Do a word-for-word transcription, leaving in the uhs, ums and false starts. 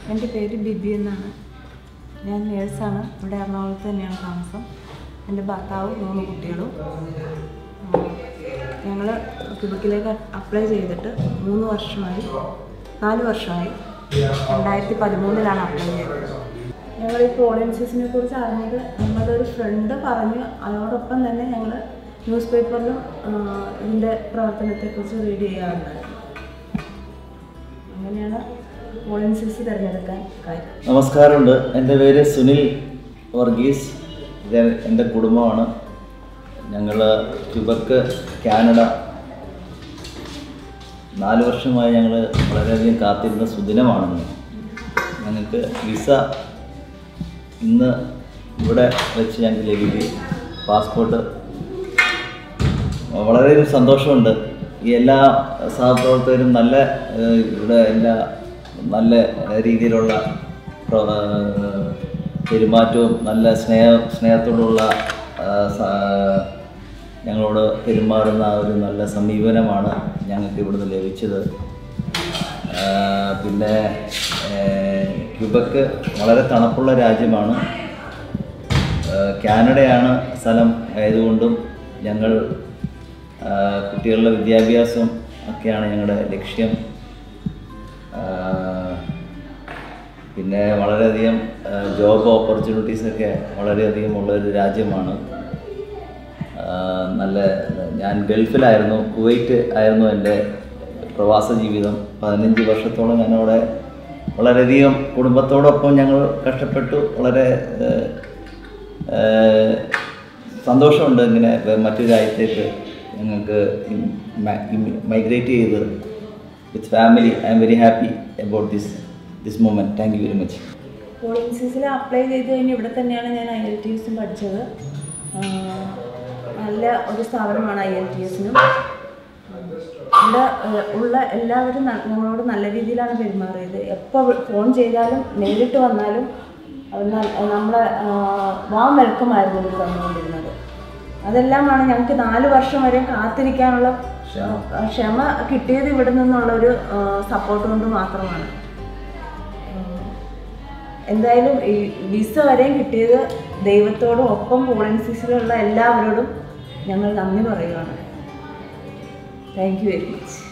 എൻ്റെ പേര് ബിബി എന്നാണ്. ഞാൻ നേഴ്സാണ്. ഇവിടെ എറണാകുളത്ത് തന്നെയാണ് താമസം. എൻ്റെ ഭർത്താവും മൂന്ന് കുട്ടികളും. ഞങ്ങൾ ക്യൂബക്കിലേക്ക് അപ്ലൈ ചെയ്തിട്ട് മൂന്ന് വർഷമായി നാല് വർഷമായി രണ്ടായിരത്തി പതിമൂന്നിലാണ് അപ്ലൈ ചെയ്തത്. ഞങ്ങൾ ഈ പോളിൻസിസിനെ കുറിച്ച് അറിഞ്ഞത് ഞങ്ങളുടെ ഒരു ഫ്രണ്ട് പറഞ്ഞ്, അതോടൊപ്പം തന്നെ ഞങ്ങൾ ന്യൂസ് പേപ്പറിലും ഇതിൻ്റെ പ്രവർത്തനത്തെക്കുറിച്ച് റീഡ് ചെയ്യാറുണ്ടായിരുന്നു. അങ്ങനെയാണ് പോളിൻസിസ് തിരഞ്ഞെടുക്കാൻ കാര്യം. നമസ്കാരമുണ്ട്. എൻ്റെ പേര് സുനിൽ വർഗീസ്. ഇത് എൻ്റെ കുടുംബമാണ്. ഞങ്ങൾ ക്യൂബക്ക് കാനഡ നാല് വർഷമായി ഞങ്ങൾ വളരെയധികം കാത്തിരുന്ന സുദിനമാണെന്ന്. ഞങ്ങൾക്ക് വിസ ഇന്ന് ഇവിടെ വെച്ച് ഞങ്ങൾക്ക് ലഭിക്കും. പാസ്പോർട്ട് വളരെയധികം സന്തോഷമുണ്ട്. ഈ എല്ലാ സഹപ്രവർത്തകരും നല്ല ഇവിടെ എല്ലാ നല്ല രീതിയിലുള്ള പെരുമാറ്റവും നല്ല സ്നേഹ സ്നേഹത്തോടുള്ള ഞങ്ങളോട് പെരുമാറുന്ന ഒരു നല്ല സമീപനമാണ് ഞങ്ങൾക്ക് ഇവിടുന്ന് ലഭിച്ചത്. പിന്നെ ക്യൂബക്ക് വളരെ തണുപ്പുള്ള രാജ്യമാണ്. കാനഡയാണ് സ്ഥലം ആയതുകൊണ്ടും ഞങ്ങൾ കുട്ടികളുടെ വിദ്യാഭ്യാസം ഒക്കെയാണ് ഞങ്ങളുടെ ലക്ഷ്യം. പിന്നെ വളരെയധികം ജോബ് ഓപ്പർച്യൂണിറ്റീസൊക്കെ വളരെയധികം ഉള്ളൊരു രാജ്യമാണ്. നല്ല ഞാൻ ഗൾഫിലായിരുന്നു, കുവൈറ്റ് ആയിരുന്നു എൻ്റെ പ്രവാസ ജീവിതം. പതിനഞ്ച് വർഷത്തോളം ഞാനവിടെ വളരെയധികം കുടുംബത്തോടൊപ്പം ഞങ്ങൾ കഷ്ടപ്പെട്ടു. വളരെ സന്തോഷമുണ്ട് ഇങ്ങനെ മറ്റൊരു രാജ്യത്തേക്ക് ഞങ്ങൾക്ക് മൈഗ്രേറ്റ് ചെയ്ത് with family. I am very happy about this this moment. Thank you very much. പോളിൻസിസിൽ അപ്ലൈ ചെയ്ത് കഴിഞ്ഞ് ഇവിടെ തന്നെയാണ് ഞാൻ ഐ എൽ ടി എസും പഠിച്ചത്. നല്ല ഒരു സ്ഥാപനമാണ് ഐ എൽ ടി എസിനും. ഇവിടെ ഉള്ള എല്ലാവരും ഞങ്ങളോട് നല്ല രീതിയിലാണ് പെരുമാറിയത്. എപ്പോൾ ഫോൺ ചെയ്താലും നേരിട്ട് വന്നാലും നമ്മളെ വാം വെൽക്കമായിരുന്നു ഇത് തന്നുകൊണ്ടിരുന്നത്. അതെല്ലാമാണ് ഞങ്ങൾക്ക് നാല് വർഷം വരെ കാത്തിരിക്കാനുള്ള ക്ഷമ കിട്ടിയത് ഇവിടെ നിന്നുള്ളൊരു സപ്പോർട്ട് കൊണ്ട് മാത്രമാണ്. എന്തായാലും ഈ വിസ വരെയും കിട്ടിയത് ദൈവത്തോടും ഒപ്പം പോളിൻസിസിലുള്ള എല്ലാവരോടും ഞങ്ങൾ നന്ദി പറയുകയാണ്. Thank you very much.